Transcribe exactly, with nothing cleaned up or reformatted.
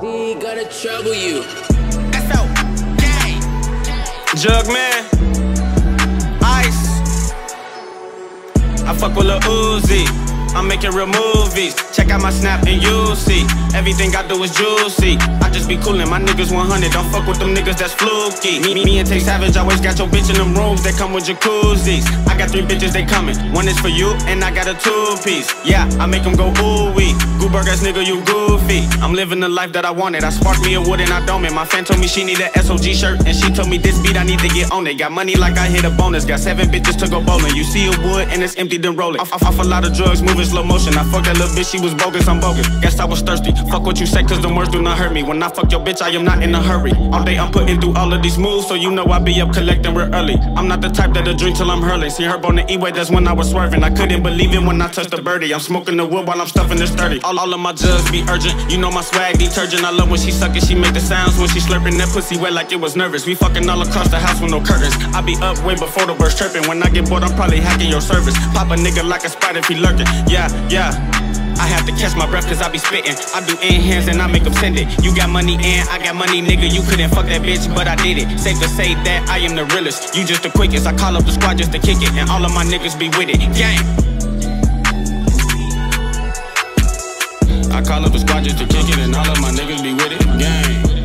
D gonna trouble you. S O gang. Jugman. Ice. I fuck with Lil Uzi. I'm making real movies. Check out my snap and you'll see. Everything I do is juicy. I just be coolin', my niggas one hundred. Don't fuck with them niggas that's fluky. Me, me, me and Tay Savage always got your bitch in them rooms. They come with jacuzzis. I got three bitches, they coming. One is for you, and I got a two-piece. Yeah, I make them go ooh-wee. Gooberg ass nigga, you goofy. I'm living the life that I wanted. I sparked me a wood and I dome it. My fan told me she need an S O G shirt, and she told me this beat I need to get on it. Got money like I hit a bonus. Got seven bitches to go bowling. You see a wood and it's empty, then roll it. Off, off, off a lot of drugs, moving slow motion. I fucked that little bitch, she was bogus, I'm bogus. Guess I was thirsty. Fuck what you say, cause them words do not hurt me. When I fuck your bitch, I am not in a hurry. All day I'm putting through all of these moves, so you know I be up collecting real early. I'm not the type that'll drink till I'm hurling. See her on the E-way, that's when I was swerving. I couldn't believe it when I touched the birdie. I'm smoking the wood while I'm stuffing this thirty. All, all of my jugs be urgent. You know my swag detergent. I love when she suck it, she make the sounds when she slurping that pussy wet like it was nervous. We fucking all across the house with no curtains. I be up way before the birds chirping. When I get bored, I'm probably hacking your service. Pop a nigga like a spider if he lurking. Yeah, yeah. I have to catch my breath cause I be spitting. I do in hands and I make them send it. You got money and I got money, nigga. You couldn't fuck that bitch, but I did it. Safe to say that I am the realest. You just the quickest. I call up the squad just to kick it, and all of my niggas be with it. Gang. I call up the squad just to kick it, and all of my niggas be with it. Gang.